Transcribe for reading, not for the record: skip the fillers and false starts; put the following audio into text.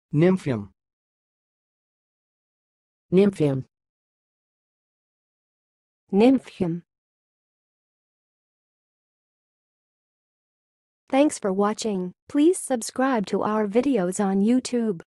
Nympheum. Nympheum. Nympheum. Thanks for watching. Please subscribe to our videos on YouTube.